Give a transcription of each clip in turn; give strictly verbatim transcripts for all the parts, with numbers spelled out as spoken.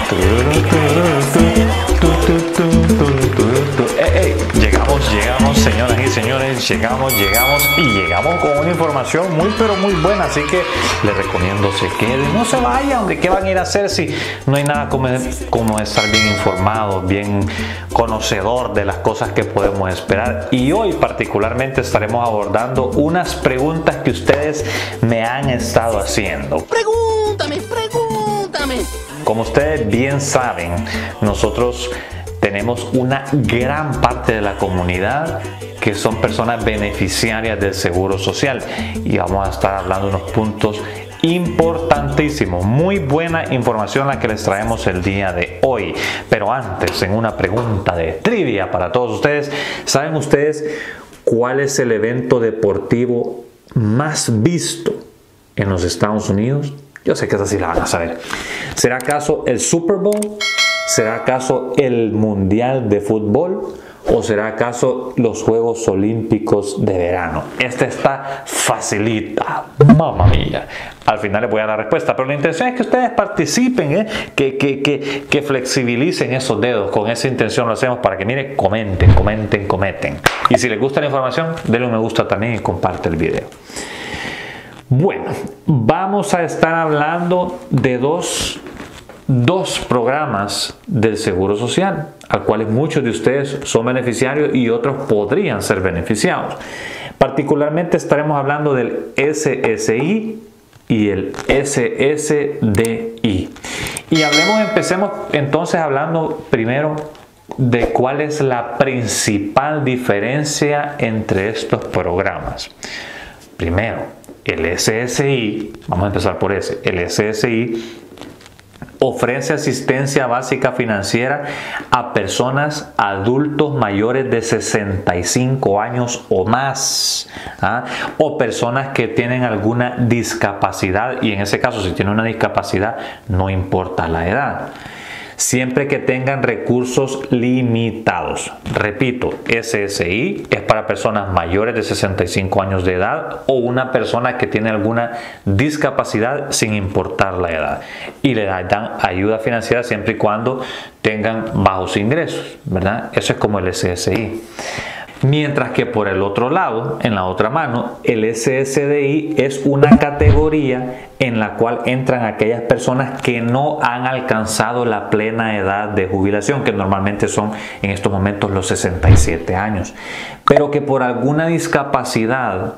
Hey, hey, llegamos, llegamos, señoras y señores, llegamos, llegamos y llegamos con una información muy pero muy buena, así que les recomiendo se queden, no se vayan. ¿De qué van a ir a hacer si no hay nada como, como estar bien informado, bien conocedor de las cosas que podemos esperar? Y hoy particularmente estaremos abordando unas preguntas que ustedes me han estado haciendo. Pregúntame, pregúntame. Como ustedes bien saben, nosotros tenemos una gran parte de la comunidad que son personas beneficiarias del Seguro Social y vamos a estar hablando de unos puntos importantísimos. Muy buena información la que les traemos el día de hoy. Pero antes, en una pregunta de trivia para todos ustedes, ¿saben ustedes cuál es el evento deportivo más visto en los Estados Unidos? Yo sé que esa sí la van a saber. ¿Será acaso el Super Bowl? ¿Será acaso el Mundial de Fútbol? ¿O será acaso los Juegos Olímpicos de verano? Esta está facilita. Mamma mía. Al final les voy a dar la respuesta, pero la intención es que ustedes participen, ¿eh? que, que, que, que flexibilicen esos dedos. Con esa intención lo hacemos para que, miren, comenten, comenten, comenten. Y si les gusta la información, denle un me gusta también y comparte el video. Bueno, vamos a estar hablando de dos, dos programas del Seguro Social, al cuales muchos de ustedes son beneficiarios y otros podrían ser beneficiados. Particularmente estaremos hablando del S S I y el S S D I. Y hablemos, empecemos entonces hablando primero de cuál es la principal diferencia entre estos programas. Primero, el S S I, vamos a empezar por ese, el S S I ofrece asistencia básica financiera a personas adultos mayores de sesenta y cinco años o más, ¿ah? o personas que tienen alguna discapacidad, y en ese caso si tienen una discapacidad no importa la edad, siempre que tengan recursos limitados. Repito, S S I es para personas mayores de sesenta y cinco años de edad o una persona que tiene alguna discapacidad sin importar la edad. Y le dan ayuda financiera siempre y cuando tengan bajos ingresos, ¿verdad? Eso es como el S S I. Mientras que por el otro lado, en la otra mano, el S S D I es una categoría en la cual entran aquellas personas que no han alcanzado la plena edad de jubilación, que normalmente son en estos momentos los sesenta y siete años, pero que por alguna discapacidad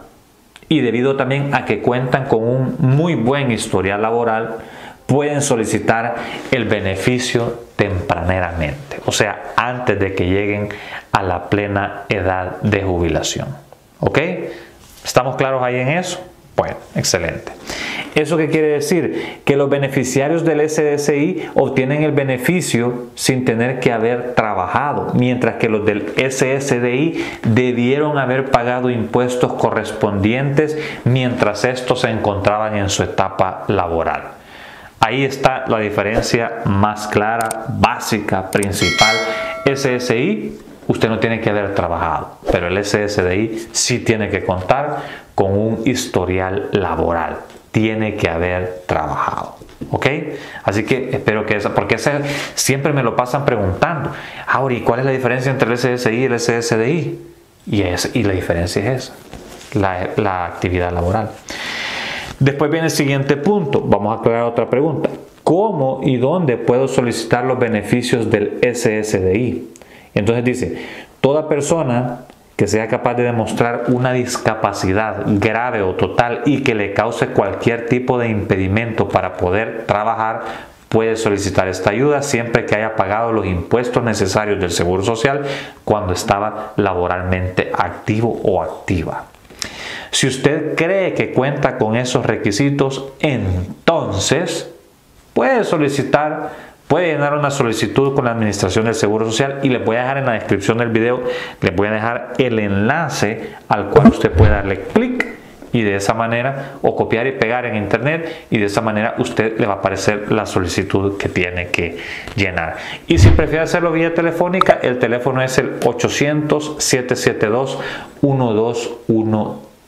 y debido también a que cuentan con un muy buen historial laboral, pueden solicitar el beneficio tempraneramente, o sea, antes de que lleguen a la plena edad de jubilación. ¿Ok? ¿Estamos claros ahí en eso? Bueno, excelente. ¿Eso qué quiere decir? Que los beneficiarios del S S I obtienen el beneficio sin tener que haber trabajado, mientras que los del S S D I debieron haber pagado impuestos correspondientes mientras estos se encontraban en su etapa laboral. Ahí está la diferencia más clara, básica, principal. S S I, usted no tiene que haber trabajado, pero el S S D I sí tiene que contar con un historial laboral. Tiene que haber trabajado. ¿Ok? Así que espero que esa, porque ese siempre me lo pasan preguntando. Ahora, ¿y cuál es la diferencia entre el S S I y el S S D I? Y, es, y la diferencia es esa, la, la actividad laboral. Después viene el siguiente punto. Vamos a aclarar otra pregunta. ¿Cómo y dónde puedo solicitar los beneficios del S S D I? Entonces dice, toda persona que sea capaz de demostrar una discapacidad grave o total y que le cause cualquier tipo de impedimento para poder trabajar puede solicitar esta ayuda siempre que haya pagado los impuestos necesarios del Seguro Social cuando estaba laboralmente activo o activa. Si usted cree que cuenta con esos requisitos, entonces puede solicitar, puede llenar una solicitud con la Administración del Seguro Social y les voy a dejar en la descripción del video, les voy a dejar el enlace al cual usted puede darle clic y de esa manera, o copiar y pegar en internet, y de esa manera usted le va a aparecer la solicitud que tiene que llenar. Y si prefiere hacerlo vía telefónica, el teléfono es el ochocientos, siete siete dos, uno dos uno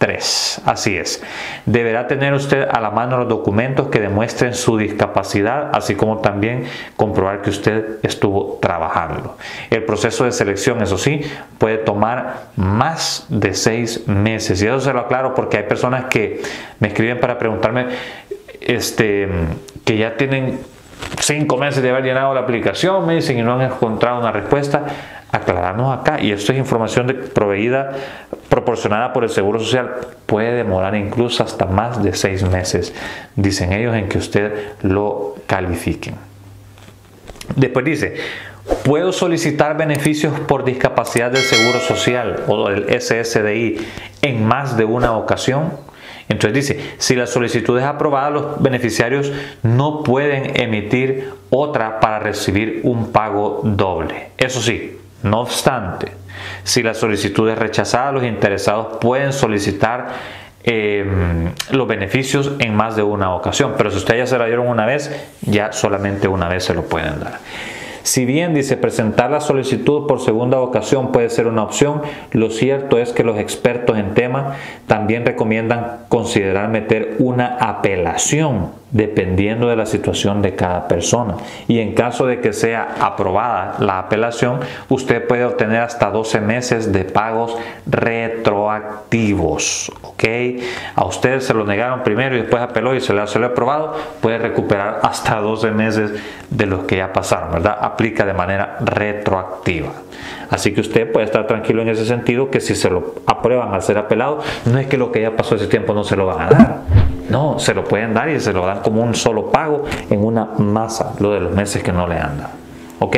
tres. Así es. Deberá tener usted a la mano los documentos que demuestren su discapacidad, así como también comprobar que usted estuvo trabajando. El proceso de selección, eso sí, puede tomar más de seis meses. Y eso se lo aclaro porque hay personas que me escriben para preguntarme este, que ya tienen cinco meses de haber llenado la aplicación, me dicen, y no han encontrado una respuesta. Aclararnos acá, y esto es información de, proveída, proporcionada por el Seguro Social, puede demorar incluso hasta más de seis meses, dicen ellos, en que usted lo califiquen. Después dice, ¿puedo solicitar beneficios por discapacidad del Seguro Social o del S S D I en más de una ocasión? Entonces dice, si la solicitud es aprobada, los beneficiarios no pueden emitir otra para recibir un pago doble. Eso sí, no obstante, si la solicitud es rechazada, los interesados pueden solicitar eh, los beneficios en más de una ocasión. Pero si ustedes ya se la dieron una vez, ya solamente una vez se lo pueden dar. Si bien dice presentar la solicitud por segunda ocasión puede ser una opción, lo cierto es que los expertos en tema también recomiendan considerar meter una apelación dependiendo de la situación de cada persona. Y en caso de que sea aprobada la apelación, usted puede obtener hasta doce meses de pagos retroactivos. ¿Ok? A usted se lo negaron primero y después apeló y se le ha aprobado, puede recuperar hasta doce meses de los que ya pasaron, ¿verdad? Aplica de manera retroactiva. Así que usted puede estar tranquilo en ese sentido, que si se lo aprueban al ser apelado, no es que lo que ya pasó ese tiempo no se lo van a dar. No, se lo pueden dar y se lo dan como un solo pago en una masa, lo de los meses que no le han dado. ¿Ok?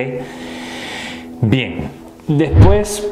Bien. Después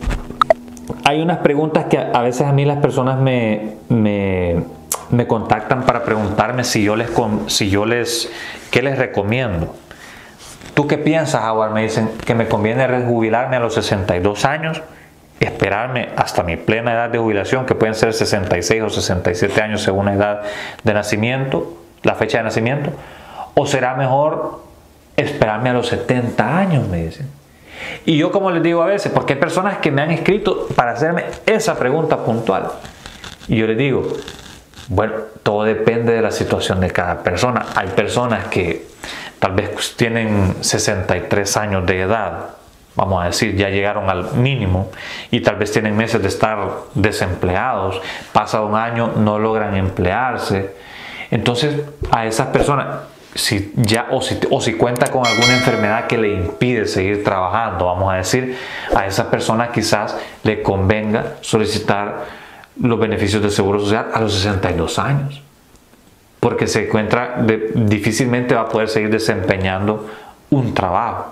hay unas preguntas que a veces a mí las personas me, me, me contactan para preguntarme si yo les, si yo les, ¿qué les recomiendo? ¿Tú qué piensas, Howard? Me dicen que me conviene jubilarme a los sesenta y dos años, esperarme hasta mi plena edad de jubilación, que pueden ser sesenta y seis o sesenta y siete años según la edad de nacimiento, la fecha de nacimiento, o será mejor esperarme a los setenta años, me dicen. Y yo, como les digo a veces, porque hay personas que me han escrito para hacerme esa pregunta puntual, y yo les digo, bueno, todo depende de la situación de cada persona. Hay personas que tal vez tienen sesenta y tres años de edad, vamos a decir, ya llegaron al mínimo y tal vez tienen meses de estar desempleados, pasa un año, no logran emplearse. Entonces, a esas personas, si ya o si, o si cuenta con alguna enfermedad que le impide seguir trabajando, vamos a decir, a esas personas quizás le convenga solicitar los beneficios del Seguro Social a los sesenta y dos años. Porque se encuentra, de, difícilmente va a poder seguir desempeñando un trabajo.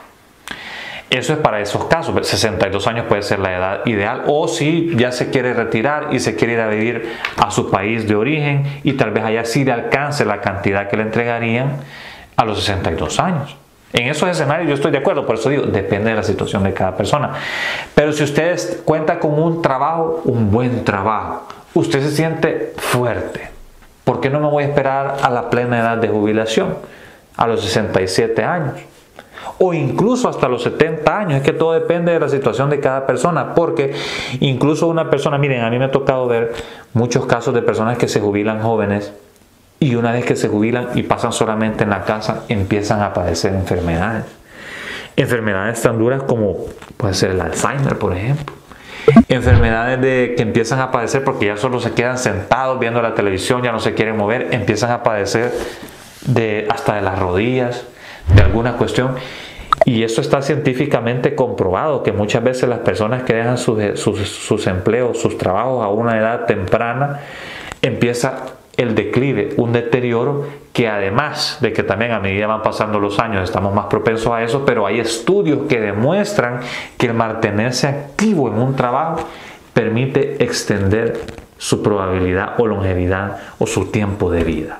Eso es para esos casos. sesenta y dos años puede ser la edad ideal, o si ya se quiere retirar y se quiere ir a vivir a su país de origen y tal vez allá sí le alcance la cantidad que le entregarían a los sesenta y dos años. En esos escenarios yo estoy de acuerdo, por eso digo, depende de la situación de cada persona. Pero si usted cuenta con un trabajo, un buen trabajo, usted se siente fuerte, ¿por qué no me voy a esperar a la plena edad de jubilación, a los sesenta y siete años? O incluso hasta los setenta años. Es que todo depende de la situación de cada persona, porque incluso una persona, miren, a mí me ha tocado ver muchos casos de personas que se jubilan jóvenes y una vez que se jubilan y pasan solamente en la casa, empiezan a padecer enfermedades. Enfermedades tan duras como puede ser el Alzheimer, por ejemplo. Enfermedades de, que empiezan a padecer porque ya solo se quedan sentados viendo la televisión, ya no se quieren mover, empiezan a padecer de, hasta de las rodillas, de alguna cuestión. Y eso está científicamente comprobado, que muchas veces las personas que dejan sus, sus, sus empleos, sus trabajos a una edad temprana, empieza el declive, un deterioro que además de que también a medida van pasando los años estamos más propensos a eso, pero hay estudios que demuestran que el mantenerse activo en un trabajo permite extender su probabilidad o longevidad o su tiempo de vida.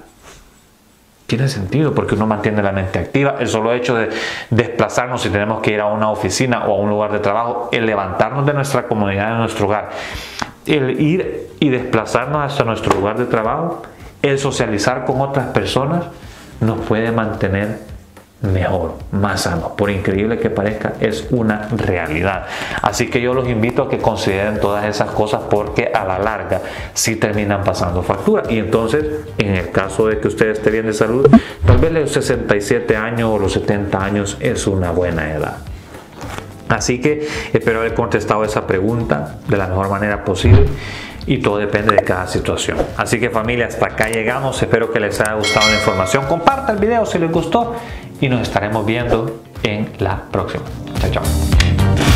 Tiene sentido porque uno mantiene la mente activa. El solo hecho de desplazarnos, si tenemos que ir a una oficina o a un lugar de trabajo, el levantarnos de nuestra comunidad, de nuestro hogar, el ir y desplazarnos hasta nuestro lugar de trabajo, el socializar con otras personas, nos puede mantener mejor, más sano. Por increíble que parezca, es una realidad. Así que yo los invito a que consideren todas esas cosas, porque a la larga sí terminan pasando factura. Y entonces, en el caso de que usted esté bien de salud, tal vez los sesenta y siete años o los setenta años es una buena edad. Así que espero haber contestado esa pregunta de la mejor manera posible, y todo depende de cada situación. Así que, familia, hasta acá llegamos. Espero que les haya gustado la información. Comparta el video si les gustó y nos estaremos viendo en la próxima. Chao, chao.